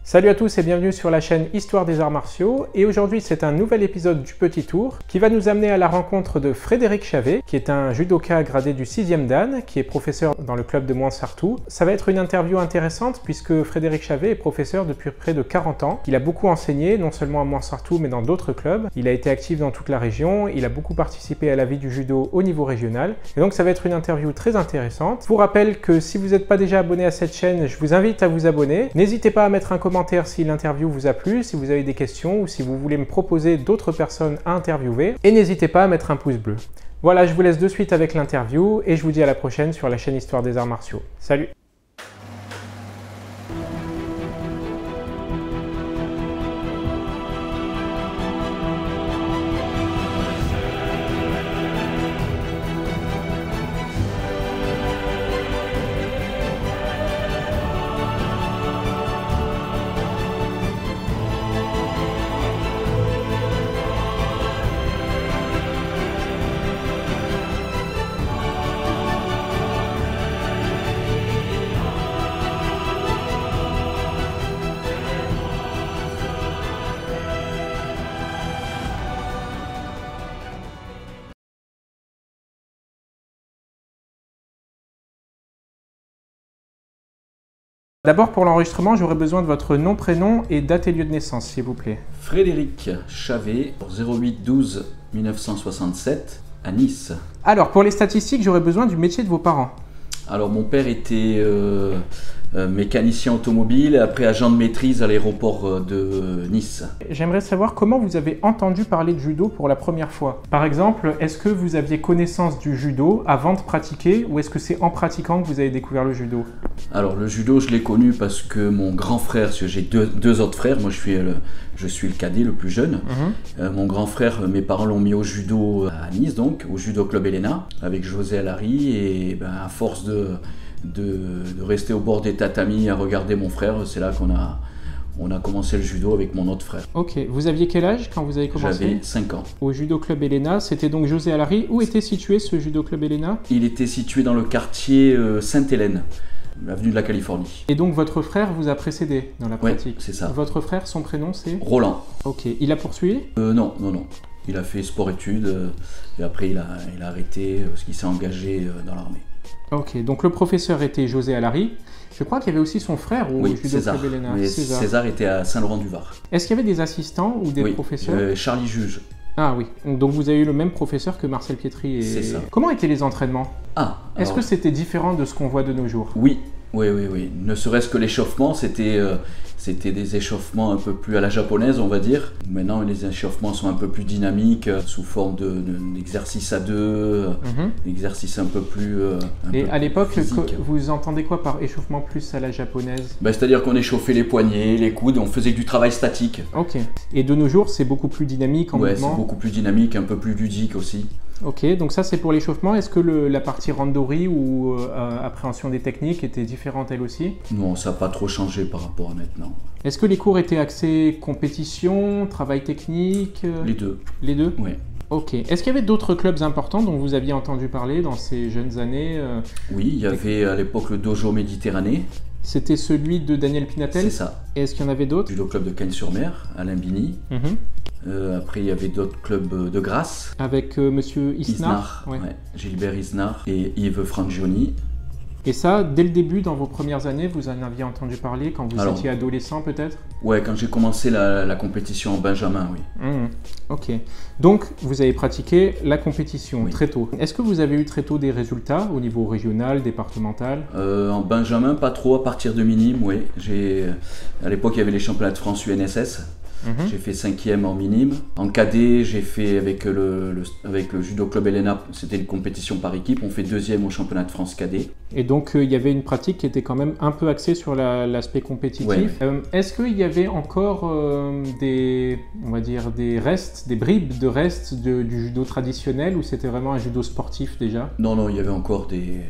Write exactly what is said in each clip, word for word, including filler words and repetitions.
Salut à tous et bienvenue sur la chaîne Histoire des arts martiaux, et aujourd'hui c'est un nouvel épisode du Petit Tour qui va nous amener à la rencontre de Frédéric Chavet, qui est un judoka gradé du sixième Dan, qui est professeur dans le club de Mouansartou. Ça va être une interview intéressante puisque Frédéric Chavet est professeur depuis près de quarante ans. Il a beaucoup enseigné, non seulement à Mouansartou mais dans d'autres clubs. Il a été actif dans toute la région, il a beaucoup participé à la vie du judo au niveau régional, et donc ça va être une interview très intéressante. Je vous rappelle que si vous n'êtes pas déjà abonné à cette chaîne, je vous invite à vous abonner. N'hésitez pas à mettre un commentaire si l'interview vous a plu, si vous avez des questions ou si vous voulez me proposer d'autres personnes à interviewer. Et n'hésitez pas à mettre un pouce bleu. Voilà, je vous laisse de suite avec l'interview et je vous dis à la prochaine sur la chaîne Histoire des arts martiaux. Salut! D'abord, pour l'enregistrement, j'aurais besoin de votre nom, prénom et date et lieu de naissance, s'il vous plaît. Frédéric Chavet, zéro huit douze mille neuf cent soixante-sept, à Nice. Alors, pour les statistiques, j'aurais besoin du métier de vos parents. Alors, mon père était euh, euh, mécanicien automobile, après agent de maîtrise à l'aéroport de Nice. J'aimerais savoir comment vous avez entendu parler de judo pour la première fois. Par exemple, est-ce que vous aviez connaissance du judo avant de pratiquer ou est-ce que c'est en pratiquant que vous avez découvert le judo? Alors, le judo, je l'ai connu parce que mon grand frère, parce que j'ai deux, deux autres frères, moi je suis le, je suis le cadet, le plus jeune. Mm-hmm. euh, mon grand frère, mes parents l'ont mis au judo à Nice, donc, au judo club Elena, avec José Alary, et ben, à force de, de, de rester au bord des tatamis à regarder mon frère, c'est là qu'on a, on a commencé le judo avec mon autre frère. Ok, vous aviez quel âge quand vous avez commencé? J'avais cinq ans. Au judo club Elena, c'était donc José Alary. Où était situé ce judo club Elena? Il était situé dans le quartier euh, Sainte-Hélène, l'avenue de la Californie. Et donc votre frère vous a précédé dans la pratique? Oui, c'est ça. Votre frère, son prénom c'est? Roland. Ok, il a poursuivi? euh, Non, non, non. Il a fait sport-études euh, et après il a, il a arrêté parce qu'il s'est engagé euh, dans l'armée. Ok, donc le professeur était José Alary. Je crois qu'il y avait aussi son frère au oui, judo César. club Elena. Mais César. César était à Saint-Laurent-du-Var. Est-ce qu'il y avait des assistants ou des oui, professeurs? euh, Charlie Juge. Ah oui, donc vous avez eu le même professeur que Marcel Pietri. Et... C'est ça. Comment étaient les entraînements? Ah, Est-ce que c'était différent de ce qu'on voit de nos jours? Oui, oui, oui, oui. Ne serait-ce que l'échauffement, c'était euh, c'était des échauffements un peu plus à la japonaise, on va dire. Maintenant, les échauffements sont un peu plus dynamiques, euh, sous forme d'exercices de, de, à deux, mm-hmm. exercices un peu plus euh, un Et peu à l'époque, physiques. Vous entendez quoi par échauffement plus à la japonaise? Ben, c'est-à-dire qu'on échauffait les poignets, les coudes, on faisait du travail statique. Ok. Et de nos jours, c'est beaucoup plus dynamique en ouais, mouvement? C'est beaucoup plus dynamique, un peu plus ludique aussi. Ok, donc ça c'est pour l'échauffement. Est-ce que le, la partie randori ou euh, appréhension des techniques était différente elle aussi? Non, ça n'a pas trop changé par rapport à maintenant. Est-ce que les cours étaient axés compétition, travail technique? Les deux. Les deux? Oui. Ok. Est-ce qu'il y avait d'autres clubs importants dont vous aviez entendu parler dans ces jeunes années? euh, Oui, il y avait à l'époque le Dojo Méditerranée. C'était celui de Daniel Pinatel? C'est ça. Et est-ce qu'il y en avait d'autres? Judo club de Cagnes-sur-Mer, Alain Bini. Mm-hmm. Euh, après, il y avait d'autres clubs de Grasse. Avec euh, monsieur Isnar, Isnar ouais. Ouais. Gilbert Isnar et Yves Frangioni. Et ça, dès le début, dans vos premières années, vous en aviez entendu parler quand vous Alors, étiez adolescent peut-être? Ouais, quand j'ai commencé la, la compétition en Benjamin, oui. Mmh, ok. Donc, vous avez pratiqué la compétition oui. très tôt. Est-ce que vous avez eu très tôt des résultats au niveau régional, départemental? euh, En Benjamin, pas trop, à partir de minime, oui. À l'époque, il y avait les championnats de France U N S S. Mmh. J'ai fait cinquième en minime. En cadet, j'ai fait avec le, le, avec le judo club Elena, c'était une compétition par équipe, on fait deuxième au championnat de France cadet. Et donc il euh, y avait une pratique qui était quand même un peu axée sur l'aspect la, compétitif. Ouais, ouais. Euh, Est-ce qu'il y avait encore euh, des, on va dire, des restes, des bribes de restes de, du judo traditionnel ou c'était vraiment un judo sportif déjà? Non, non, il y avait encore des...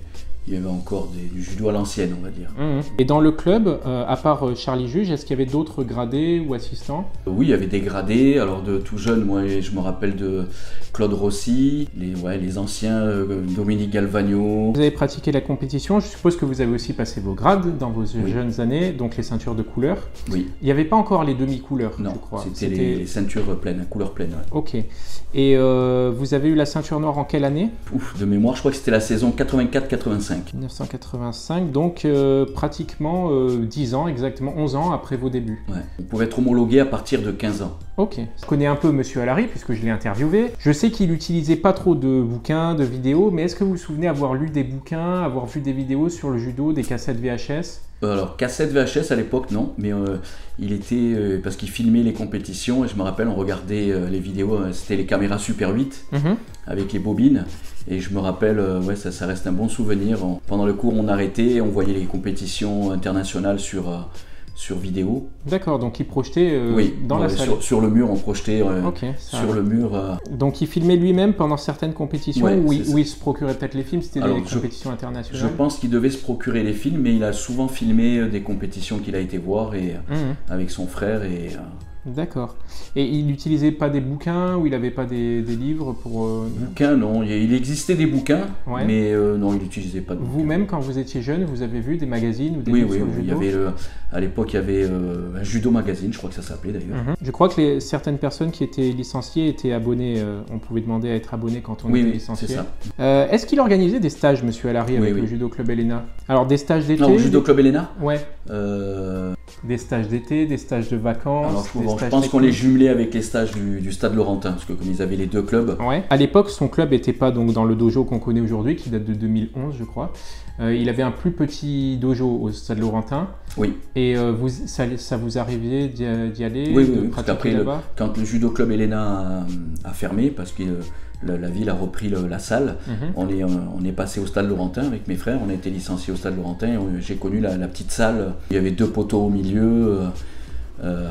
il y avait encore des, du judo à l'ancienne, on va dire. Mmh. Et dans le club, euh, à part Charlie Juge, est-ce qu'il y avait d'autres gradés ou assistants? Oui, il y avait des gradés. Alors de tout jeune, moi je me rappelle de Claude Rossi, les, ouais, les anciens, euh, Dominique Galvagno. Vous avez pratiqué la compétition, je suppose que vous avez aussi passé vos grades dans vos oui. jeunes années, donc les ceintures de couleur. Oui. Il n'y avait pas encore les demi-couleurs, non, je crois. C'était les, les ceintures pleines, couleur pleine. Ouais. Ok. Et euh, vous avez eu la ceinture noire en quelle année? Ouf, de mémoire, je crois que c'était la saison quatre-vingt-quatre quatre-vingt-cinq. mille neuf cent quatre-vingt-cinq, donc euh, pratiquement euh, dix ans, exactement onze ans après vos débuts. Ouais. On pouvait être homologué à partir de quinze ans. Ok. Je connais un peu Monsieur Allary puisque je l'ai interviewé. Je sais qu'il n'utilisait pas trop de bouquins, de vidéos, mais est-ce que vous vous souvenez avoir lu des bouquins, avoir vu des vidéos sur le judo, des cassettes V H S? Alors, cassette V H S à l'époque, non, mais euh, il était, euh, parce qu'il filmait les compétitions, et je me rappelle, on regardait euh, les vidéos, euh, c'était les caméras Super huit, mm-hmm. avec les bobines, et je me rappelle, euh, ouais, ça, ça reste un bon souvenir. On, pendant le cours, on arrêtait, on voyait les compétitions internationales sur, euh, sur vidéo. D'accord, donc il projetait euh, oui, dans euh, la salle. Sur, sur le mur, on projetait euh, okay, sur le mur. Euh... Donc il filmait lui-même pendant certaines compétitions, ouais, où, il, où il se procurait peut-être les films, c'était des je, compétitions internationales? Je pense qu'il devait se procurer les films, mais il a souvent filmé des compétitions qu'il a été voir et, mmh. avec son frère. Et, euh... D'accord. Et il n'utilisait pas des bouquins ou il n'avait pas des, des livres pour... Euh... Bouquins, non. Il existait des bouquins, ouais. mais euh, non, il n'utilisait pas de bouquins. Vous-même, quand vous étiez jeune, vous avez vu des magazines ou des oui, livres oui, sur le oui. judo? Il y avait le, à l'époque, il y avait euh, un Judo Magazine, je crois que ça s'appelait d'ailleurs. Mm-hmm. Je crois que les, certaines personnes qui étaient licenciées étaient abonnées. Euh, on pouvait demander à être abonné quand on oui, était oui, licencié. c'est ça. Euh, Est-ce qu'il organisait des stages, Monsieur Allary, avec oui, le oui. Judo Club Helena? Alors, des stages d'été? Non, au Judo Club Helena? Ouais. Euh... Des stages d'été, des stages de vacances. Alors, je, des bon, stages je pense qu'on les jumelait avec les stages du, du Stade Laurentin, parce que comme ils avaient les deux clubs. Ouais. À l'époque, son club n'était pas donc dans le dojo qu'on connaît aujourd'hui, qui date de deux mille onze, je crois. Euh, il avait un plus petit dojo au Stade Laurentin. Oui. Et euh, vous, ça, ça vous arrivait d'y aller? Oui, de oui, parce qu'après, le, quand le Judo Club Helena a, a fermé, parce que la, la ville a repris le, la salle, mm-hmm. on, est, on est passé au Stade Laurentin avec mes frères, on a été licenciés au Stade Laurentin, j'ai connu la, la petite salle, il y avait deux poteaux au milieu, euh, euh,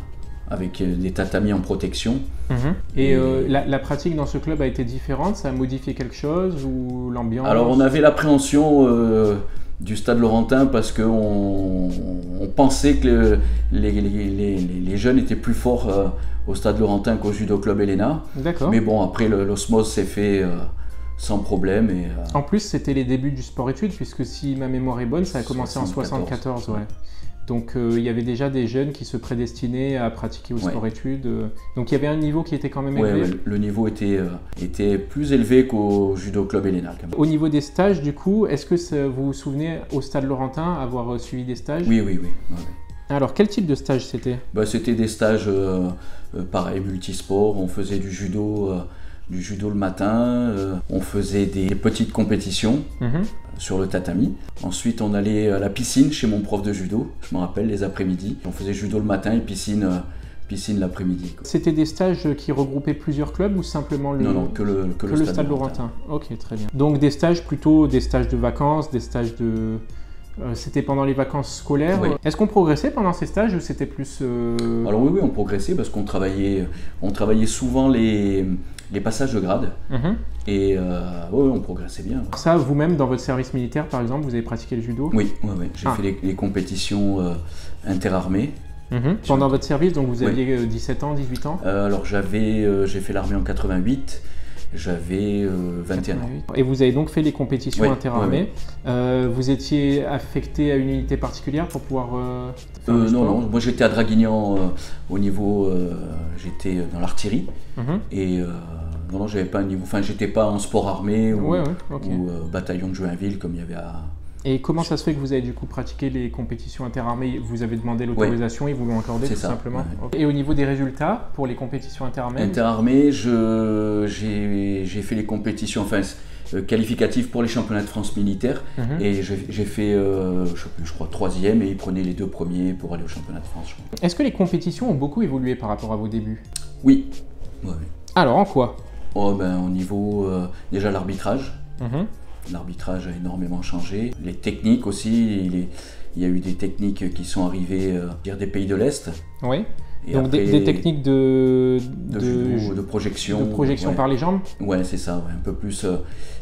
avec des tatamis en protection. Mmh. Et, et euh, la, la pratique dans ce club a été différente? Ça a modifié quelque chose ou l'ambiance? Alors on avait l'appréhension euh, du Stade Laurentin parce qu'on on pensait que le, les, les, les, les jeunes étaient plus forts euh, au Stade Laurentin qu'au Judo Club Helena. D'accord. Mais bon, après l'osmose s'est fait euh, sans problème. Et, euh, en plus, c'était les débuts du sport-études, puisque si ma mémoire est bonne, ça a commencé en soixante-quatorze. Ouais. Donc euh, il y avait déjà des jeunes qui se prédestinaient à pratiquer au ouais. sport-études. Euh, donc il y avait un niveau qui était quand même élevé. Ouais, ouais, le niveau était, euh, était plus élevé qu'au Judo Club Helena. Au niveau des stages, du coup, est-ce que ça, vous vous souvenez au Stade Laurentin avoir suivi des stages? Oui, oui, oui. Ouais, ouais. Alors quel type de stage c'était? Bah, c'était des stages euh, euh, pareil, multisports. On faisait du judo. Euh, du judo le matin, euh, on faisait des petites compétitions mmh. sur le tatami. Ensuite, on allait à la piscine chez mon prof de judo, je me rappelle, les après-midi. On faisait judo le matin et piscine, euh, piscine l'après-midi. C'était des stages qui regroupaient plusieurs clubs ou simplement le, non, non, que le, que que le, le stade, stade Laurentin? Ok, très bien. Donc des stages plutôt des stages de vacances, des stages de... Euh, c'était pendant les vacances scolaires. Oui. Est-ce qu'on progressait pendant ces stages ou c'était plus... Euh... Alors oui, oui, on progressait parce qu'on travaillait, on travaillait souvent les... les passages de grade, mmh. et euh, ouais, on progressait bien. Ouais. Ça, vous-même, dans votre service militaire, par exemple, vous avez pratiqué le judo? Oui, ouais, ouais. J'ai ah. fait les, les compétitions euh, interarmées. Mmh. Pendant votre service, donc vous aviez oui. dix-sept ans, dix-huit ans? euh, Alors j'avais, euh, j'ai fait l'armée en quatre-vingt-huit, j'avais euh, vingt et un ans. Et vous avez donc fait les compétitions oui, interarmées. Oui, oui. Euh, vous étiez affecté à une unité particulière pour pouvoir euh, faire euh, le Non, sport? non, moi j'étais à Draguignan euh, au niveau, euh, j'étais dans l'artillerie, mmh. et euh, non, non, j'avais pas un niveau, enfin j'étais pas en sport armé ou, ouais, ouais, okay. ou euh, bataillon de Joinville comme il y avait à... Et comment ça se fait que vous avez du coup pratiqué les compétitions interarmées? Vous avez demandé l'autorisation, ouais. ils vous l'ont accordé tout ça, simplement ouais. Okay. Et au niveau des résultats pour les compétitions interarmées? Interarmées, je, j'ai, j'ai fait les compétitions enfin, euh, qualificatives pour les championnats de France militaires, mm-hmm. et j'ai, j'ai fait, euh, je, je crois, troisième, et ils prenaient les deux premiers pour aller au championnat de France. Est-ce que les compétitions ont beaucoup évolué par rapport à vos débuts? Oui. Ouais, oui. Alors en quoi? Oh, ben, au niveau, euh, déjà l'arbitrage. Mm-hmm. L'arbitrage a énormément changé. Les techniques aussi, il, est, il y a eu des techniques qui sont arrivées euh, des pays de l'Est. Oui. Et donc après, des, des techniques de, de, de, judo, de projection. De projection ouais. par les jambes? Ouais, c'est ça, ouais. Un peu plus. Euh,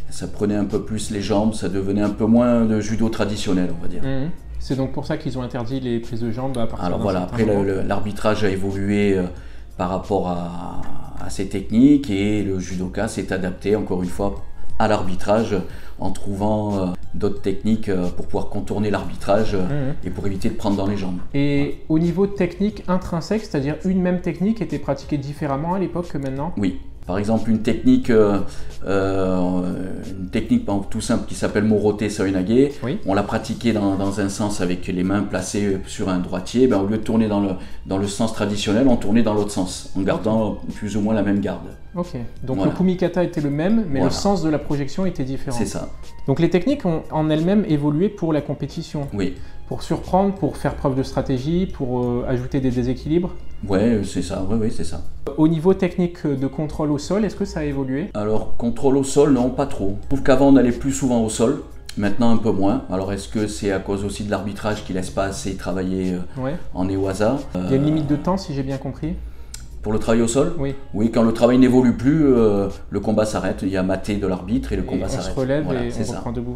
ça prenait un peu plus les jambes, ça devenait un peu moins de judo traditionnel, on va dire. Mmh. C'est donc pour ça qu'ils ont interdit les prises de jambes à partir Alors voilà, après moment. l'arbitrage a évolué euh, par rapport à, à ces techniques et le judoka s'est adapté encore une fois à l'arbitrage en trouvant euh, d'autres techniques euh, pour pouvoir contourner l'arbitrage euh, mmh. et pour éviter de prendre dans les jambes. Et voilà. Au niveau technique intrinsèque, c'est-à-dire une même technique était pratiquée différemment à l'époque que maintenant? Oui. Par exemple, une technique, euh, euh, une technique tout simple qui s'appelle Morote Soinage, oui. on l'a pratiquée dans, dans un sens avec les mains placées sur un droitier. Ben, au lieu de tourner dans le, dans le sens traditionnel, on tournait dans l'autre sens, en gardant okay. plus ou moins la même garde. Ok, donc voilà. Le kumikata était le même, mais voilà. le sens de la projection était différent. C'est ça. Donc les techniques ont en elles-mêmes évolué pour la compétition. Oui. Pour surprendre, pour faire preuve de stratégie, pour euh, ajouter des déséquilibres. Ouais, c'est ça, oui, oui, c'est ça. Au niveau technique de contrôle au sol, est-ce que ça a évolué? Alors, contrôle au sol, non, pas trop. Je trouve qu'avant, on allait plus souvent au sol, maintenant un peu moins. Alors, est-ce que c'est à cause aussi de l'arbitrage qui laisse pas assez travailler euh, ouais. en Ewaza? euh, Il y a une limite de temps, si j'ai bien compris. Pour le travail au sol? Oui. Oui, quand le travail n'évolue plus, euh, le combat s'arrête. Il y a maté de l'arbitre et le combat s'arrête. On se relève voilà, et on reprend debout.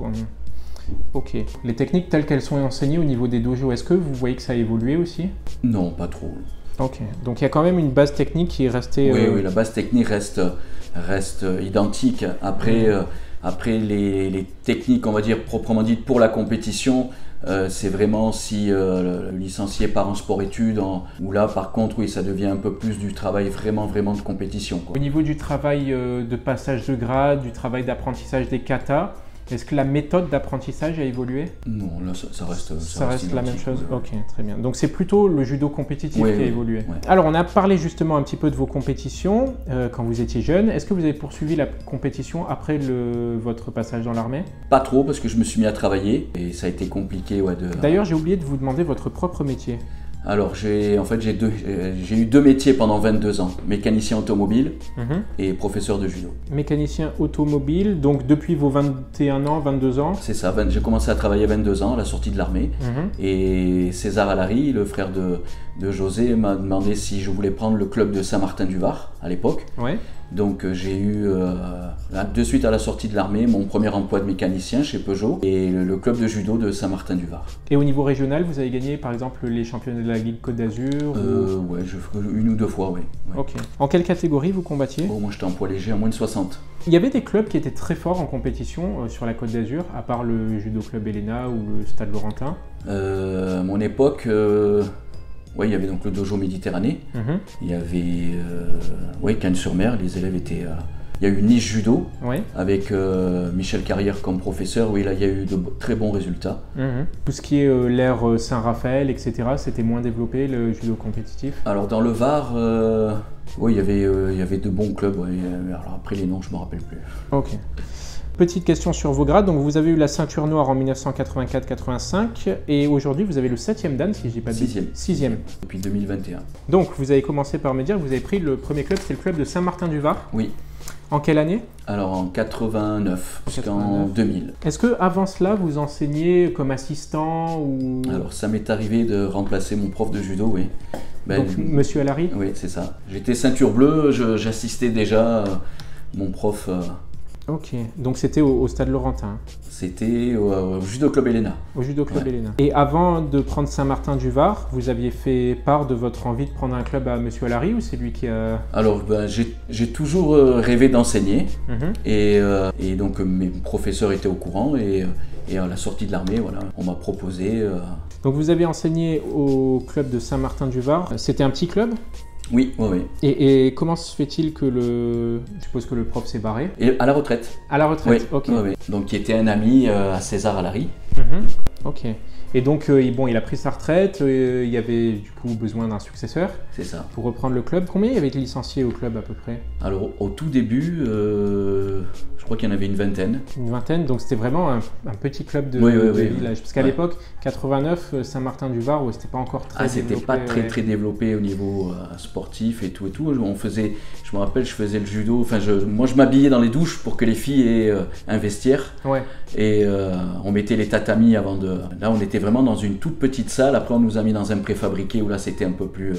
Ok. Les techniques telles qu'elles sont enseignées au niveau des dojos, est-ce que vous voyez que ça a évolué aussi? Non, pas trop. Ok. Donc il y a quand même une base technique qui est restée... Oui, euh... oui, la base technique reste, reste identique. Après, mmh. euh, après les, les techniques, on va dire, proprement dites pour la compétition, euh, c'est vraiment si euh, le licencié part en sport-études, où là, par contre, oui, ça devient un peu plus du travail vraiment, vraiment de compétition, quoi. Au niveau du travail euh, de passage de grade, du travail d'apprentissage des katas, est-ce que la méthode d'apprentissage a évolué? Non, là ça, ça reste, ça ça reste, reste la même chose. Ouais. Ok, très bien. Donc c'est plutôt le judo compétitif oui, qui a oui, évolué. Oui. Alors on a parlé justement un petit peu de vos compétitions euh, quand vous étiez jeune. Est-ce que vous avez poursuivi la compétition après le, votre passage dans l'armée? Pas trop, parce que je me suis mis à travailler et ça a été compliqué. Ouais, de... D'ailleurs, j'ai oublié de vous demander votre propre métier. Alors, j'ai en fait, j'ai deux, j'ai eu deux métiers pendant vingt-deux ans, mécanicien automobile mmh. et professeur de judo. Mécanicien automobile, donc depuis vos vingt et un ans, vingt-deux ans? C'est ça, j'ai commencé à travailler à vingt-deux ans, à la sortie de l'armée. Mmh. Et César Allary, le frère de, de José, m'a demandé si je voulais prendre le club de Saint-Martin-du-Var à l'époque. Ouais. Donc j'ai eu, euh, de suite à la sortie de l'armée, mon premier emploi de mécanicien chez Peugeot et le, le club de judo de Saint-Martin-du-Var. Et au niveau régional, vous avez gagné par exemple les championnats de la Ligue Côte d'Azur? euh, ou... Ouais, je, une ou deux fois, oui. Ouais. Ok. En quelle catégorie vous combattiez? Oh, moi j'étais en poids léger, en moins de soixante. Il y avait des clubs qui étaient très forts en compétition euh, sur la Côte d'Azur, à part le Judo Club Helena ou le Stade Laurentin? euh, À mon époque... Euh... Oui, il y avait donc le dojo Méditerranée, mmh. il y avait euh, ouais, Cannes-sur-Mer, les élèves étaient... Euh, il y a eu Nice Judo, ouais. avec euh, Michel Carrière comme professeur, oui, là il y a eu de très bons résultats. Mmh. Tout ce qui est euh, l'ère Saint-Raphaël, et cetera, c'était moins développé, le judo compétitif? Alors dans le Var, euh, oui, il y avait, euh, il y avait de bons clubs, ouais. Alors après les noms, je ne me rappelle plus. Ok. Petite question sur vos grades, donc vous avez eu la ceinture noire en mille neuf cent quatre-vingt-quatre quatre-vingt-cinq et aujourd'hui vous avez le septième dan, si je dis pas de sixième. Sixième. Depuis deux mille vingt et un. Donc vous avez commencé par me dire que vous avez pris le premier club, c'est le club de Saint-Martin-du-Var. Oui. En quelle année? Alors en quatre-vingt-neuf jusqu'en deux mille. Est-ce que avant cela vous enseignez comme assistant ou... Alors ça m'est arrivé de remplacer mon prof de judo, oui. Ben, Donc Monsieur Allary? Oui, c'est ça. J'étais ceinture bleue, j'assistais déjà euh, mon prof... Euh, Ok, donc c'était au, au Stade Laurentin? C'était au, au Judo Club Helena. Au Judo Club ouais. Helena. Et avant de prendre Saint-Martin-du-Var, vous aviez fait part de votre envie de prendre un club à Monsieur Allary ou c'est lui qui a... Alors, ben, j'ai toujours euh, rêvé d'enseigner mm-hmm. et, euh, et donc euh, mes professeurs étaient au courant et, et à la sortie de l'armée, voilà, on m'a proposé... Euh... Donc vous avez enseigné au club de Saint-Martin-du-Var, c'était un petit club? Oui, oui, oui. Et, et comment se fait-il que le... Je suppose que le prof s'est barré? Et à la retraite. À la retraite, oui, ok. Oui, oui. Donc qui était un ami euh, à César Allary. Mm-hmm. Ok. Et donc, euh, bon, il a pris sa retraite, euh, il y avait du coup besoin d'un successeur. C'est ça. Pour reprendre le club. Combien il y avait de licenciés au club à peu près? Alors au tout début, euh, je crois qu'il y en avait une vingtaine. Une vingtaine, donc c'était vraiment un, un petit club de, oui, oui, de oui, village. Parce qu'à ouais. l'époque, quatre-vingt-neuf, Saint-Martin-du-Var, c'était pas encore très ah, développé. Ah, c'était pas très ouais. très développé au niveau euh, sportif et tout et tout. On faisait, je me rappelle, je faisais le judo. Enfin, je, moi, je m'habillais dans les douches pour que les filles aient euh, un vestiaire. Ouais. Et euh, on mettait les tatamis avant de. Là, on était vraiment dans une toute petite salle. Après, on nous a mis dans un préfabriqué où là, c'était un peu plus,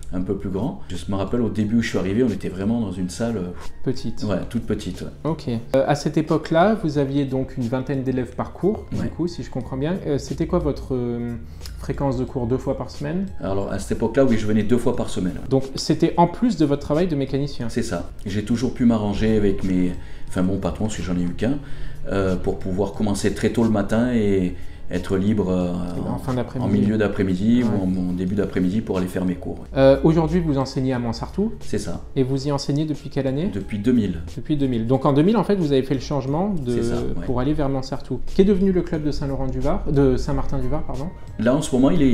un peu plus grand. Je me rappelle au début où je suis arrivé, on était vraiment dans une salle... Petite. Ouais, toute petite. Ouais. Ok. Euh, à cette époque-là, vous aviez donc une vingtaine d'élèves par cours, Ouais. du coup, si je comprends bien. Euh, C'était quoi votre euh, fréquence de cours, deux fois par semaine? Alors à cette époque-là, oui, je venais deux fois par semaine. Donc c'était en plus de votre travail de mécanicien? C'est ça. J'ai toujours pu m'arranger avec mes... enfin, mon patron, si j'en ai eu qu'un, euh, pour pouvoir commencer très tôt le matin et être libre euh, en, fin en milieu d'après-midi ouais. ou en, en début d'après-midi pour aller faire mes cours. Euh, Aujourd'hui, vous enseignez à Montsartou? C'est ça. Et vous y enseignez depuis quelle année? Depuis deux mille. Depuis deux mille. Donc en deux mille, en fait, vous avez fait le changement de, ça, ouais. pour aller vers Montsartou. Qu'est devenu le club de Saint-Laurent-du-Var, de Saint-Martin-du-Var, pardon? Là, en ce moment, il, est,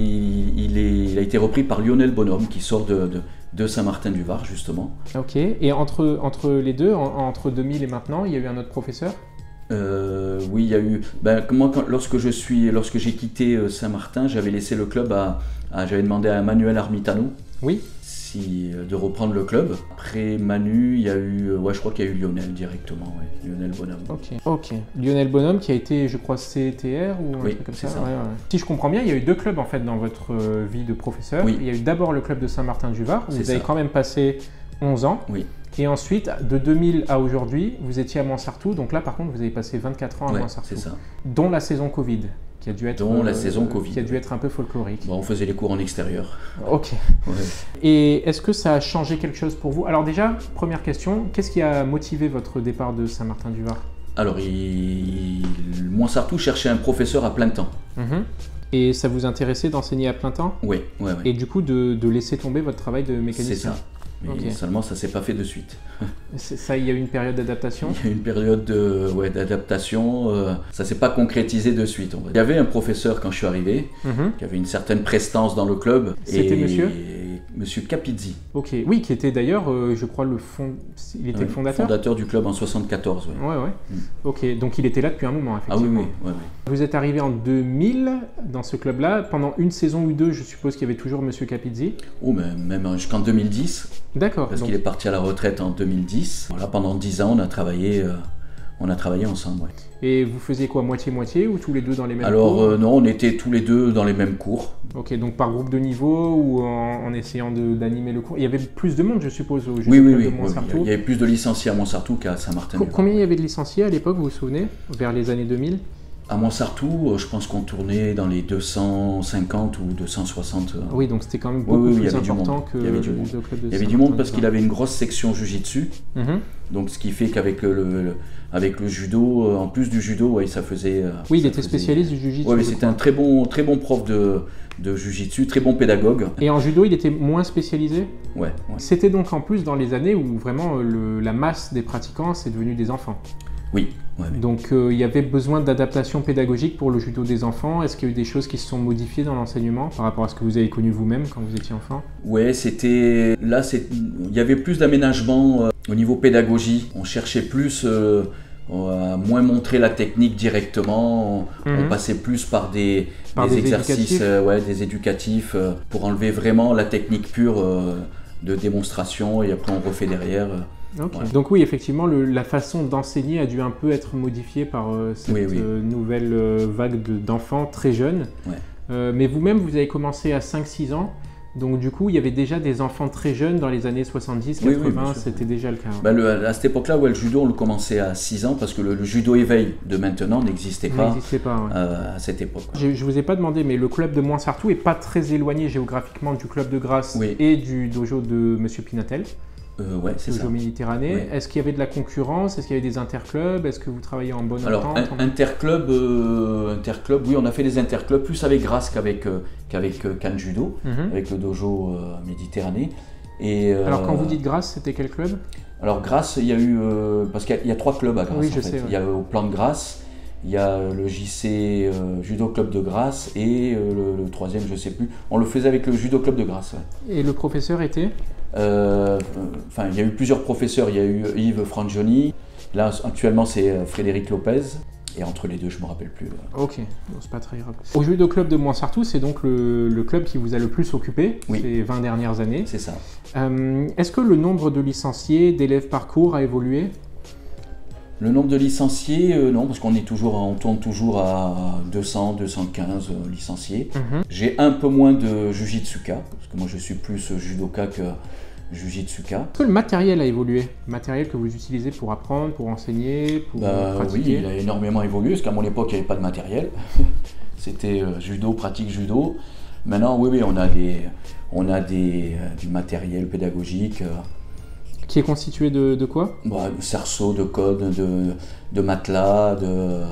il, est, il a été repris par Lionel Bonhomme, qui sort de, de, de Saint-Martin-du-Var, justement. Ok. Et entre, entre les deux, en, entre deux mille et maintenant, il y a eu un autre professeur? Euh, oui, il y a eu. Ben, moi, quand, lorsque je suis, lorsque j'ai quitté euh, Saint-Martin, j'avais laissé le club à, à j'avais demandé à Manuel Armitano. Oui. Si, euh, de reprendre le club. Après Manu, il y a eu, euh, ouais, je crois qu'il y a eu Lionel directement, ouais, Lionel Bonhomme. Ok. Ok. Lionel Bonhomme qui a été, je crois, C T R ou un oui, truc comme ça. ça. Ouais, ouais. Si je comprends bien, il y a eu deux clubs en fait dans votre euh, vie de professeur. Oui. Il y a eu d'abord le club de Saint-Martin-du-Var. Vous avez ça. quand même passé onze ans. Oui. Et ensuite, de deux mille à aujourd'hui, vous étiez à Montsartou. Donc là, par contre, vous avez passé vingt-quatre ans à ouais, Montsartou. C'est ça. Dont la saison Covid, qui a dû être, dont la euh, saison Covid. qui a dû être un peu folklorique. Bon, on faisait les cours en extérieur. Ok. Ouais. Et est-ce que ça a changé quelque chose pour vous? Alors déjà, première question, qu'est-ce qui a motivé votre départ de Saint-Martin-du-Var? Alors, il... Montsartou cherchait un professeur à plein temps. Mm-hmm. Et ça vous intéressait d'enseigner à plein temps? Oui, oui, oui. Et du coup, de, de laisser tomber votre travail de mécanicien? C'est ça. Mais okay. Seulement, ça ne s'est pas fait de suite. Ça, il y a eu une période d'adaptation? Il y a eu une période de, ouais, d'adaptation. Euh, ça ne s'est pas concrétisé de suite. On va dire. Il y avait un professeur quand je suis arrivé, mm-hmm. qui avait une certaine prestance dans le club. C'était monsieur? Et monsieur Capizzi. Ok, oui, qui était d'ailleurs, euh, je crois, le fond... il était ouais, le fondateur? Fondateur du club en soixante-quatorze. Ouais, ouais. ouais. Mm. Ok, donc il était là depuis un moment, effectivement. Ah oui, oui. Ouais, ouais. Vous êtes arrivé en deux mille dans ce club-là. Pendant une saison ou deux, je suppose qu'il y avait toujours monsieur Capizzi? Oh, mais même jusqu'en deux mille dix. D'accord. Parce donc... qu'il est parti à la retraite en deux mille dix. Voilà, pendant dix ans, on a travaillé, euh, on a travaillé ensemble. Ouais. Et vous faisiez quoi, moitié-moitié ou tous les deux dans les mêmes Alors, cours? Alors euh, non, on était tous les deux dans les mêmes cours. Ok, donc par groupe de niveau ou en, en essayant d'animer le cours? Il y avait plus de monde, je suppose, au oui, oui, oui, de oui, oui. Il y avait plus de licenciés à Montsartou qu'à Saint-Martin. Combien il y avait de licenciés à l'époque, vous vous souvenez, vers les années deux mille? À Montsartou, je pense qu'on tournait dans les deux cent cinquante ou deux cent soixante. Oui, donc c'était quand même beaucoup oui, oui, plus important que il y avait du le monde. club de Il y avait du monde parce qu'il avait une grosse section Jiu-Jitsu. Mm-hmm. Donc ce qui fait qu'avec le, le, avec le judo, en plus du judo, ouais, ça faisait... Oui, il ça était faisait... spécialiste du Jiu-Jitsu. Oui, mais c'était un très bon, très bon prof de, de Jiu-Jitsu, très bon pédagogue. Et en judo, il était moins spécialisé? Ouais. ouais. C'était donc en plus dans les années où vraiment le, la masse des pratiquants, c'est devenu des enfants. Oui. Ouais, ouais. Donc euh, il y avait besoin d'adaptation pédagogique pour le judo des enfants. Est-ce qu'il y a eu des choses qui se sont modifiées dans l'enseignement par rapport à ce que vous avez connu vous-même quand vous étiez enfant? Ouais, c'était... Là, il y avait plus d'aménagement euh, au niveau pédagogie. On cherchait plus euh, à moins montrer la technique directement. On, mm-hmm. on passait plus par des, par des, des exercices, euh, ouais, des éducatifs euh, pour enlever vraiment la technique pure euh, de démonstration et après on refait derrière. Euh. Okay. Ouais. Donc oui, effectivement, le, la façon d'enseigner a dû un peu être modifiée par euh, cette oui, oui. Euh, nouvelle euh, vague d'enfants très jeunes. Ouais. Euh, mais vous-même, vous avez commencé à cinq six ans. Donc du coup, il y avait déjà des enfants très jeunes dans les années soixante-dix quatre-vingts, oui, oui, c'était déjà le cas. Bah, le, à cette époque-là, ouais, le judo, on le commençait à six ans parce que le, le judo éveil de maintenant n'existait pas, pas ouais. euh, à cette époque. Je ne vous ai pas demandé, mais le club de Montsartou n'est pas très éloigné géographiquement du club de Grasse oui. et du dojo de monsieur Pinatel. Euh, ouais, c'est ça. Méditerranée. Ouais. Est-ce qu'il y avait de la concurrence? Est-ce qu'il y avait des interclubs? Est-ce que vous travaillez en bonne Alors, entente? Alors, interclub, euh, interclub, oui, on a fait des interclubs, plus avec Grasse qu'avec euh, qu'avec euh, Cannes Judo, mm-hmm. avec le dojo euh, Méditerranée. Et, euh, alors, quand vous dites Grasse, c'était quel club? Alors, Grasse, il y a eu... Euh, parce qu'il y, y a trois clubs à Grasse, oui, en je fait. sais, ouais. Il y a au plan de Grasse, il y a le J C euh, Judo Club de Grasse et euh, le, le troisième, je ne sais plus. On le faisait avec le Judo Club de Grasse. Ouais. Et le professeur était? Euh, enfin, il y a eu plusieurs professeurs. Il y a eu Yves Frangioni. Là, actuellement, c'est Frédéric Lopez. Et entre les deux, je ne me rappelle plus. Ok, bon, c'est pas très grave. Au Judo Club de Montsartou, c'est donc le, le club qui vous a le plus occupé oui. ces vingt dernières années. C'est ça. Euh, Est-ce que le nombre de licenciés, d'élèves par cours a évolué? Le nombre de licenciés, euh, non, parce qu'on est toujours, on tourne toujours à deux cents, deux cent quinze euh, licenciés. Mm-hmm. J'ai un peu moins de jujitsuka, parce que moi je suis plus judoka que jujitsuka. Est-ce que le matériel a évolué? Le matériel que vous utilisez pour apprendre, pour enseigner, pour bah, pratiquer? Oui, il a énormément évolué, parce qu'à mon époque il n'y avait pas de matériel. C'était euh, judo, pratique judo. Maintenant, oui, oui, on a, des, on a des, euh, du matériel pédagogique. Euh, Qui est constitué de, de quoi? Bah, de cerceaux, de codes, de, de matelas, de,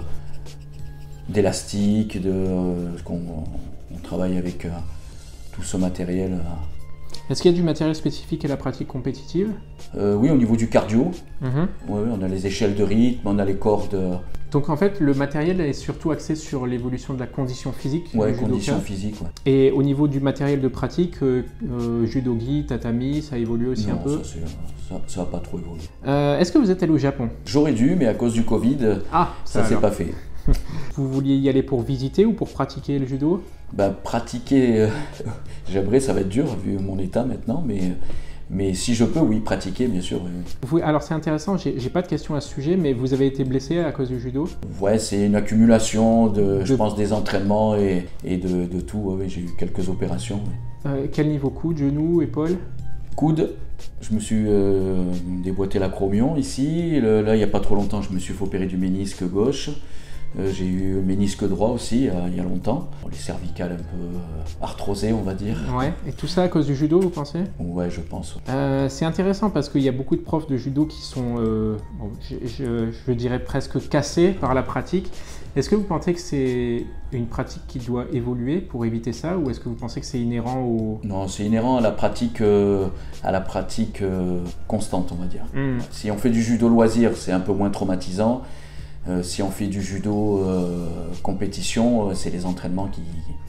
d'élastiques, de, euh, on, on travaille avec euh, tout ce matériel. Euh. Est-ce qu'il y a du matériel spécifique à la pratique compétitive? euh, Oui, au niveau du cardio. Mm-hmm. Oui, on a les échelles de rythme, on a les cordes. Donc en fait, le matériel est surtout axé sur l'évolution de la condition physique. Oui, condition physique, ouais. Et au niveau du matériel de pratique, euh, euh, judo-gi, tatami, ça évolue aussi non, un peu? Non, ça n'a pas trop évolué. Euh, Est-ce que vous êtes allé au Japon? J'aurais dû, mais à cause du Covid, ah, ça ne s'est pas fait. Vous vouliez y aller pour visiter ou pour pratiquer le judo? Bah, pratiquer, euh, j'aimerais, ça va être dur vu mon état maintenant, mais... Mais si je peux, oui, pratiquer, bien sûr. Oui. Vous, alors c'est intéressant, j'ai pas de questions à ce sujet, mais vous avez été blessé à cause du judo? Ouais, c'est une accumulation de, de, je pense, des entraînements et, et de, de tout. Ouais, j'ai eu quelques opérations. Ouais. Euh, quel niveau? Coude, genou, épaule? Coude, je me suis euh, déboîté l'acromion ici. Le, là, il n'y a pas trop longtemps, je me suis fait opérer du ménisque gauche. Euh, j'ai eu ménisque droit aussi, euh, il y a longtemps. Bon, les cervicales un peu euh, arthrosées, on va dire. Ouais. Et tout ça à cause du judo, vous pensez? Ouais, je pense. Euh, c'est intéressant parce qu'il y a beaucoup de profs de judo qui sont, euh, bon, je, je, je dirais presque cassés par la pratique. Est-ce que vous pensez que c'est une pratique qui doit évoluer pour éviter ça, ou est-ce que vous pensez que c'est inhérent au... Non, c'est inhérent à la pratique, euh, à la pratique euh, constante, on va dire. Mm. Si on fait du judo loisir, c'est un peu moins traumatisant. Euh, si on fait du judo euh, compétition, euh, c'est les entraînements qui,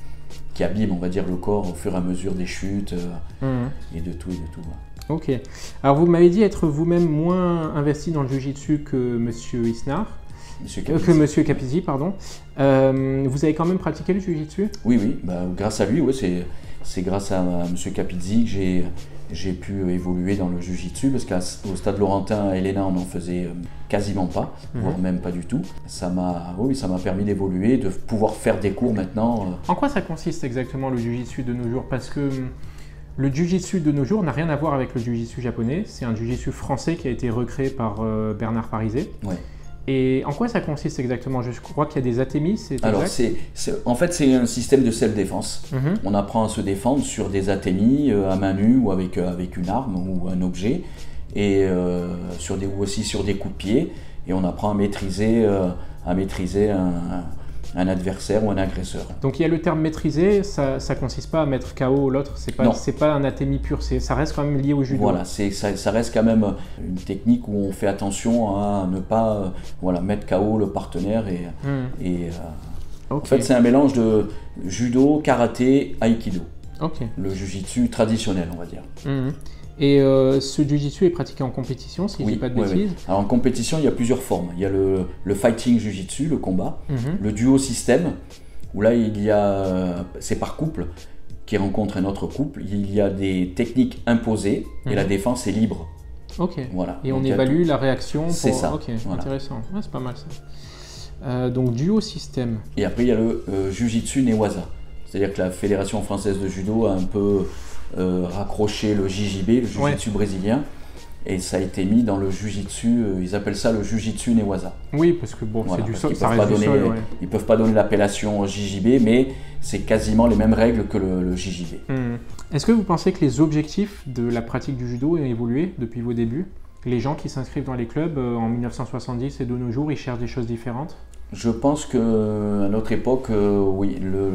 qui abîment, on va dire, le corps au fur et à mesure des chutes euh, mmh. et de tout et de tout. Ouais. Ok. Alors vous m'avez dit être vous-même moins investi dans le jiu-jitsu que Monsieur Isnard, Monsieur euh, que Monsieur Capizzi, pardon. Euh, vous avez quand même pratiqué le jiu-jitsu? Oui, oui. Bah, grâce à lui, ouais, c'est c'est grâce à, à Monsieur Capizzi que j'ai j'ai pu évoluer dans le jiu-jitsu, parce qu'au Stade Laurentin, à Helena, on n'en faisait quasiment pas, mmh. voire même pas du tout. Ça m'a, oui, ça m'a permis d'évoluer, de pouvoir faire des cours maintenant. En quoi ça consiste exactement le jiu-jitsu de nos jours? Parce que le jiu-jitsu de nos jours n'a rien à voir avec le jiu-jitsu japonais. C'est un jiu-jitsu français qui a été recréé par euh, Bernard Parizet. Ouais. Et en quoi ça consiste exactement? Je crois qu'il y a des atémies, c'est exact? Alors, c'est, c'est, en fait, c'est un système de self-défense. Mmh. On apprend à se défendre sur des atémies, euh, à main nue ou avec, euh, avec une arme ou un objet, et euh, sur des, ou aussi sur des coups de pied. Et on apprend à maîtriser, euh, à maîtriser un, un, un adversaire ou un agresseur. Donc il y a le terme maîtriser, ça ne consiste pas à mettre K O l'autre, c'est pas, c'est pas un atémie pur, ça reste quand même lié au judo. Voilà, c'est, ça, ça reste quand même une technique où on fait attention à ne pas euh, voilà, mettre K O le partenaire. Et, mmh. et, euh, okay. En fait, c'est un mélange de judo, karaté, aïkido. Okay. Le jujitsu traditionnel, on va dire. Mmh. Et euh, ce jiu-jitsu est pratiqué en compétition, si oui, je dis pas de bêtises? Oui, oui. Alors en compétition, il y a plusieurs formes. Il y a le, le fighting jiu-jitsu, le combat, mm-hmm. le duo système, où là, il y a, c'est par couple qui rencontre un autre couple. Il y a des techniques imposées mm-hmm. et la défense est libre. Ok. Voilà. Et donc, on évalue tout... la réaction. Pour... C'est ça. Ok, voilà. Intéressant. Ouais, c'est pas mal ça. Euh, donc duo système. Et après, il y a le euh, jiu-jitsu Newaza. C'est-à-dire que la Fédération française de judo a un peu euh, raccroché le J J B, le jiu-jitsu ouais. brésilien, et ça a été mis dans le jiu-jitsu, euh, ils appellent ça le jiu-jitsu Newaza. Oui, parce que bon, voilà, c'est du sol, ça reste donner, du sol. Ouais. Ils ne peuvent pas donner l'appellation J J B, mais c'est quasiment les mêmes règles que le, le J J B. Hum. Est-ce que vous pensez que les objectifs de la pratique du judo ont évolué depuis vos débuts? Les gens qui s'inscrivent dans les clubs euh, en mille neuf cent soixante-dix et de nos jours, ils cherchent des choses différentes? Je pense qu'à notre époque, euh, oui, le,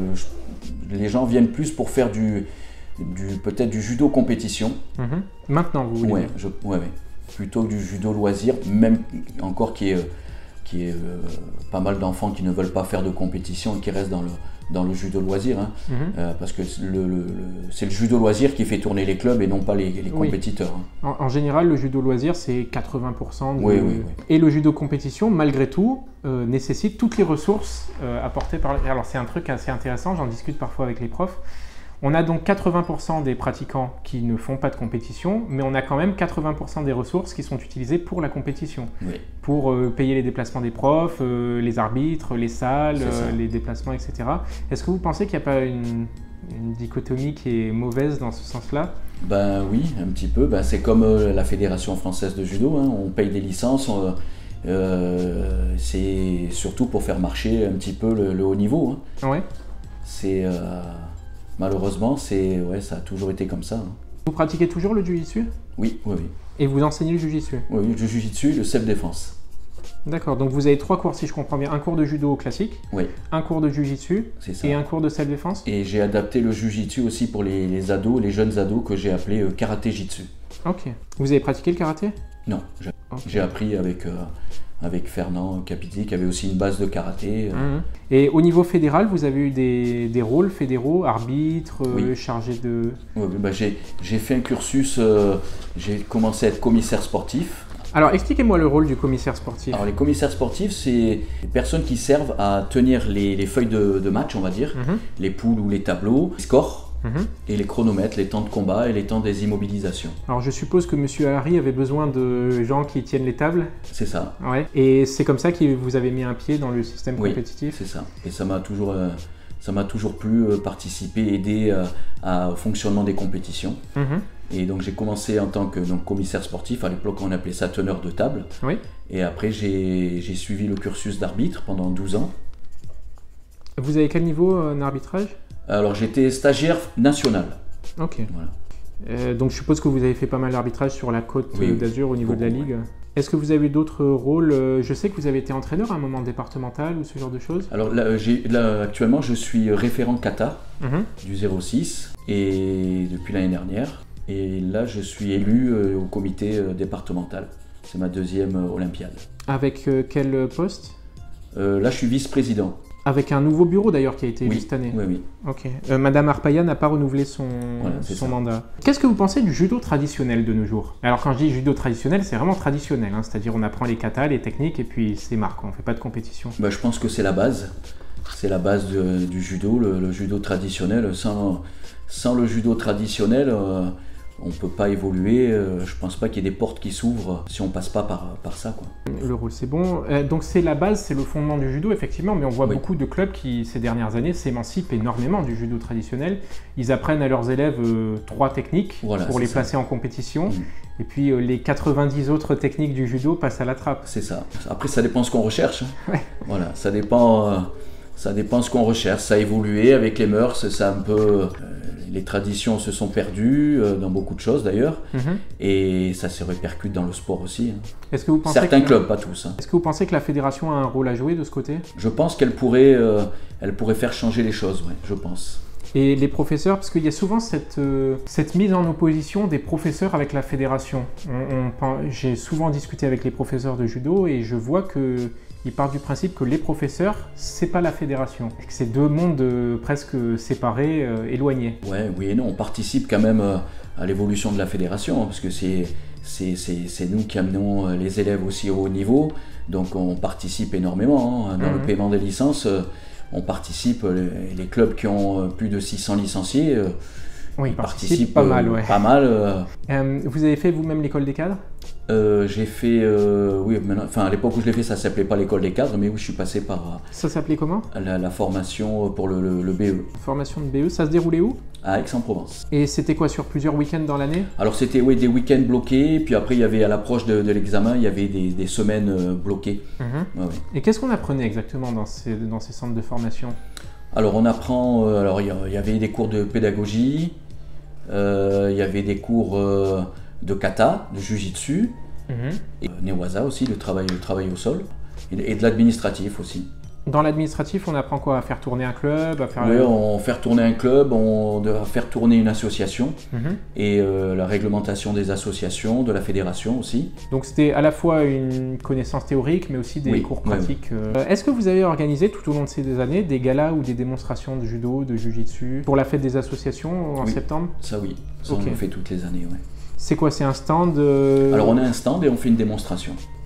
les gens viennent plus pour faire du, du peut-être du judo compétition. Mmh. Maintenant, vous voulez ouais, dire je, ouais, ouais. Plutôt que du judo loisir, même encore qui est, qui est euh, pas mal d'enfants qui ne veulent pas faire de compétition et qui restent dans le, dans le judo loisir. Hein, mmh. euh, parce que le, le, le, c'est le judo loisir qui fait tourner les clubs et non pas les, les compétiteurs. Oui. Hein. En, en général, le judo loisir, c'est quatre-vingts pour cent. De... Oui, oui, oui. Et le judo compétition, malgré tout, euh, nécessite toutes les ressources euh, apportées par... Alors c'est un truc assez intéressant, j'en discute parfois avec les profs. On a donc quatre-vingts pour cent des pratiquants qui ne font pas de compétition, mais on a quand même quatre-vingts pour cent des ressources qui sont utilisées pour la compétition. Oui. Pour euh, payer les déplacements des profs, euh, les arbitres, les salles, euh, les déplacements, et cetera. Est-ce que vous pensez qu'il n'y a pas une, une dichotomie qui est mauvaise dans ce sens-là? Ben oui, un petit peu. Ben, c'est comme euh, la Fédération française de judo, hein. On paye des licences, on, euh, c'est surtout pour faire marcher un petit peu le, le haut niveau. Hein. Ouais. C'est... Euh, Malheureusement, c'est, ouais, ça a toujours été comme ça. Hein. Vous pratiquez toujours le jiu-jitsu? Oui, oui, oui. Et vous enseignez le jiu-jitsu? Oui, le jiu-jitsu, le self-défense. D'accord, donc vous avez trois cours si je comprends bien. Un cours de judo classique, oui. Un cours de jiu-jitsu et un cours de self-défense? Et j'ai adapté le jiu-jitsu aussi pour les, les ados, les jeunes ados que j'ai appelé euh, karaté-jitsu. Ok. Vous avez pratiqué le karaté? Non, j'ai okay. appris avec... Euh, avec Fernand Capiti, qui avait aussi une base de karaté. Mmh. Et au niveau fédéral, vous avez eu des, des rôles fédéraux, arbitre, oui. euh, chargé de... Oui, bah j'ai fait un cursus, euh, j'ai commencé à être commissaire sportif. Alors expliquez-moi le rôle du commissaire sportif. Alors les commissaires sportifs, c'est les personnes qui servent à tenir les, les feuilles de, de match, on va dire, mmh. les poules ou les tableaux, les scores. Mmh. Et les chronomètres, les temps de combat et les temps des immobilisations. Alors je suppose que Monsieur Harry avait besoin de gens qui tiennent les tables. C'est ça. Ouais. Et c'est comme ça que vous avez mis un pied dans le système oui, compétitif. C'est ça. Et ça m'a toujours, euh, ça m'a toujours plu euh, participer, aider euh, à, au fonctionnement des compétitions. Mmh. Et donc j'ai commencé en tant que donc, commissaire sportif. À l'époque on appelait ça teneur de table. Oui. Et après j'ai suivi le cursus d'arbitre pendant douze ans. Vous avez quel niveau en arbitrage? Alors j'étais stagiaire national. Ok. Voilà. Euh, donc je suppose que vous avez fait pas mal d'arbitrage sur la côte oui, d'Azur au niveau beaucoup, de la Ligue. Ouais. Est-ce que vous avez eu d'autres rôles? Je sais que vous avez été entraîneur à un moment départemental ou ce genre de choses. Alors là, là actuellement je suis référent kata mmh. du zéro six et depuis l'année dernière. Et là je suis élu au comité départemental. C'est ma deuxième olympiade. Avec euh, quel poste? euh, Là je suis vice-président. Avec un nouveau bureau d'ailleurs qui a été élu oui, cette année. Oui, oui. Ok. Euh, Madame Arpaia n'a pas renouvelé son, voilà, son mandat. Qu'est-ce que vous pensez du judo traditionnel de nos jours? Alors quand je dis judo traditionnel, c'est vraiment traditionnel. Hein, c'est-à-dire on apprend les katas, les techniques et puis c'est marque. On ne fait pas de compétition. Bah, je pense que c'est la base. C'est la base de, du judo, le, le judo traditionnel. Sans, sans le judo traditionnel, euh, on ne peut pas évoluer. Euh, je ne pense pas qu'il y ait des portes qui s'ouvrent si on ne passe pas par, par ça, quoi. Le rôle, c'est bon. Euh, donc c'est la base, c'est le fondement du judo, effectivement, mais on voit oui. beaucoup de clubs qui, ces dernières années, s'émancipent énormément du judo traditionnel. Ils apprennent à leurs élèves euh, trois techniques voilà, pour les ça. placer en compétition. Mmh. Et puis euh, les quatre-vingt-dix autres techniques du judo passent à la trappe. C'est ça. Après, ça dépend ce qu'on recherche. Hein. Ouais. Voilà, ça dépend... Euh... Ça dépend ce qu'on recherche, ça a évolué avec les mœurs, ça un peu, euh, les traditions se sont perdues euh, dans beaucoup de choses d'ailleurs, mmh. et ça se répercute dans le sport aussi. Hein. Est-ce que vous pensez Certains que... clubs, pas tous. Hein. Est-ce que vous pensez que la fédération a un rôle à jouer de ce côté? Je pense qu'elle pourrait, euh, elle pourrait faire changer les choses, ouais, je pense. Et les professeurs, parce qu'il y a souvent cette, euh, cette mise en opposition des professeurs avec la fédération. On, on, j'ai souvent discuté avec les professeurs de judo et je vois que ils partent du principe que les professeurs, c'est pas la fédération. Que c'est deux mondes euh, presque séparés, euh, éloignés. Ouais, oui et non, on participe quand même euh, à l'évolution de la fédération, parce que c'est nous qui amenons les élèves aussi au haut niveau, donc on participe énormément. Hein. Dans mmh. le paiement des licences, euh, on participe, les, les clubs qui ont plus de six cents licenciés, euh, oui, ils participent pas mal. Ouais. Pas mal euh. Euh, vous avez fait vous-même l'école des cadres? Euh, j'ai fait, euh, oui, enfin à l'époque où je l'ai fait, ça s'appelait pas l'école des cadres, mais oui, je suis passé par. Ça s'appelait comment? la, la formation pour le, le, le B E. Formation de B E, ça se déroulait où? À Aix-en-Provence. Et c'était quoi, sur plusieurs week-ends dans l'année? Alors c'était oui, des week-ends bloqués, puis après il y avait à l'approche de, de l'examen, il y avait des, des semaines bloquées. Mmh. Ouais, ouais. Et qu'est-ce qu'on apprenait exactement dans ces, dans ces centres de formation? Alors on apprend, euh, alors il y, y avait des cours de pédagogie, euh, il y avait des cours euh, de kata, de jujitsu. Mmh. Et Newaza aussi, le travail, le travail au sol, et, et de l'administratif aussi. Dans l'administratif, on apprend quoi? À faire tourner un club, à faire... Oui, on faire tourner un club, on à faire tourner une association, mmh. et euh, la réglementation des associations, de la fédération aussi. Donc c'était à la fois une connaissance théorique, mais aussi des oui, cours pratiques. Oui, oui. Euh, Est-ce que vous avez organisé tout au long de ces années des galas ou des démonstrations de judo, de jujitsu, pour la fête des associations en oui, septembre? Ça oui, ça okay. on le fait toutes les années, oui. C'est quoi? C'est un stand euh... Alors on a un stand et on fait une démonstration.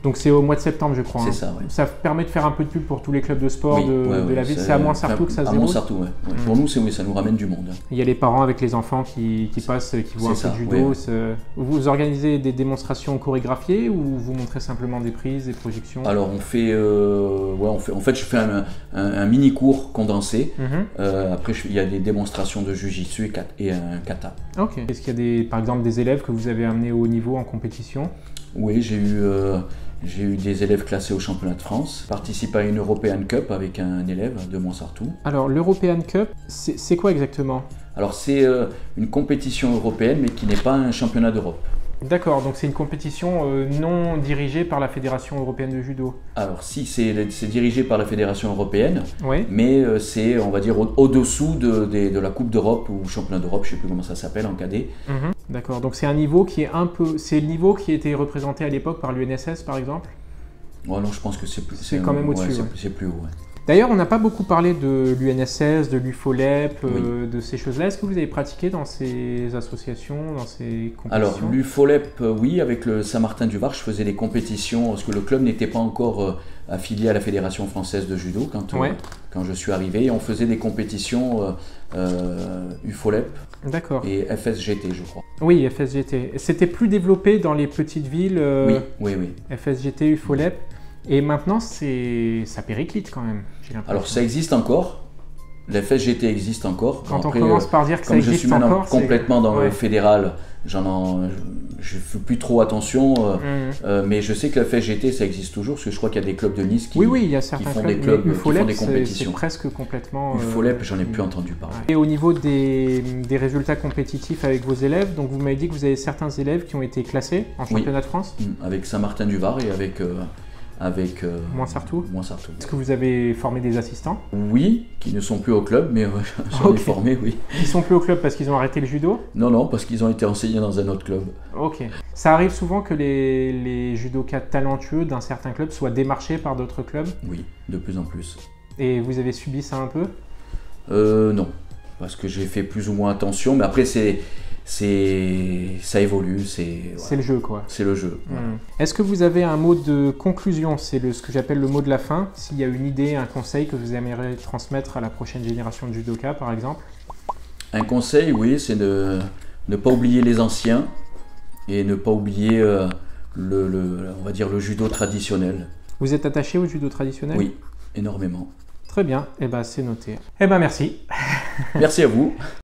Donc c'est au mois de septembre, je crois. C'est hein. ça, oui. Ça permet de faire un peu de pub pour tous les clubs de sport Oui, de, ouais, de ouais, la ville. C'est à Mointsartou que ça se À déroule. Mointsartou, ouais. ouais. Mmh. Pour nous, c'est oui, ça nous ramène du monde. Il y a les parents avec les enfants qui, qui passent, qui voient un C'est peu ça, de judo. oui. Ce- Vous organisez des démonstrations chorégraphiées ou vous montrez simplement des prises, des projections? Alors on fait, euh, ouais, on fait, en fait je fais un, un, un mini cours condensé. Mhm. Euh, après je- il y a des démonstrations de jujitsu et, kat- et un kata. Ok. Est-ce qu'il y a des, par exemple des élèves que vous avez amenés au haut niveau en compétition? Oui, j'ai eu, euh, j'ai eu des élèves classés au championnat de France. Participe à une European Cup avec un élève de Mointsartou. Alors l'European Cup, c'est c'est quoi exactement? Alors c'est euh, une compétition européenne mais qui n'est pas un championnat d'Europe. D'accord, donc c'est une compétition euh, non dirigée par la Fédération européenne de judo. Alors si c'est c'est dirigé par la Fédération européenne, Oui. mais euh, c'est on va dire au- au-dessous de, des- de la Coupe d'Europe ou championnat d'Europe, je ne sais plus comment ça s'appelle en cadet. Mhm. D'accord, donc c'est un niveau qui est un peu, c'est le niveau qui était représenté à l'époque par l'U N S S par exemple. Ouais, non, je pense que c'est plus. C'est quand même au-dessus, ouais, c'est- ouais. c'est plus haut. Ouais. D'ailleurs, on n'a pas beaucoup parlé de l'U N S S, de l'U F O L E P, euh, de ces choses-là. Est-ce que vous avez pratiqué dans ces associations, dans ces compétitions? Alors, l'U F O L E P, euh, oui, avec le Saint-Martin-du-Var, je faisais des compétitions parce que le club n'était pas encore euh, affilié à la Fédération française de judo quand, euh, Ouais. quand je suis arrivé. Et on faisait des compétitions euh, euh, U F O L E P D'accord. et F S G T, je crois. Oui, F S G T. C'était plus développé dans les petites villes, euh, Oui, oui, oui. F S G T, U F O L E P. Et maintenant, c'est ça périclite quand même, j'ai l'impression. Alors, ça existe encore. La F S G T existe encore. Quand Après, on commence euh, par dire que ça comme je existe suis maintenant encore, c'est- complètement dans Ouais. le fédéral, j'en en, je ne fais plus trop attention. euh, Mhm. Euh, mais je sais que la F S G T, ça existe toujours, parce que je crois qu'il y a des clubs de Nice qui, Oui, oui, il y a certains font clubs, des clubs, mais qui U F O L E font P, des c'est- compétitions. c'est presque complètement... U F O L E P, j'en ai plus entendu parler. Et au niveau des, des résultats compétitifs avec vos élèves, donc vous m'avez dit que vous avez certains élèves qui ont été classés en Oui. championnat de France. Mm, Avec Saint-Martin-du-Var et avec, euh, avec euh, Mointsartou. Mointsartou. Est-ce que vous avez formé des assistants Oui, qui ne sont plus au club, mais euh, j'en Ok. ai formé, oui. Ils sont plus au club parce qu'ils ont arrêté le judo? Non, non, parce qu'ils ont été enseignés dans un autre club. Ok. Ça arrive souvent que les, les judokas talentueux d'un certain club soient démarchés par d'autres clubs Oui, de plus en plus. et vous avez subi ça un peu? Euh, non, parce que j'ai fait plus ou moins attention, mais après, c'est, c'est, ça évolue, c'est, C'est voilà. le jeu quoi. C'est le jeu. Voilà. Hmm. Est-ce que vous avez un mot de conclusion? C'est le, ce que j'appelle le mot de la fin. S'il y a une idée, un conseil que vous aimeriez transmettre à la prochaine génération de judokas par exemple? Un conseil, oui, c'est de ne pas oublier les anciens et ne pas oublier euh, le, le- on va dire le judo traditionnel. Vous êtes attaché au judo traditionnel? Oui, énormément. Très bien, et eh ben c'est noté. Eh ben merci. Merci à vous.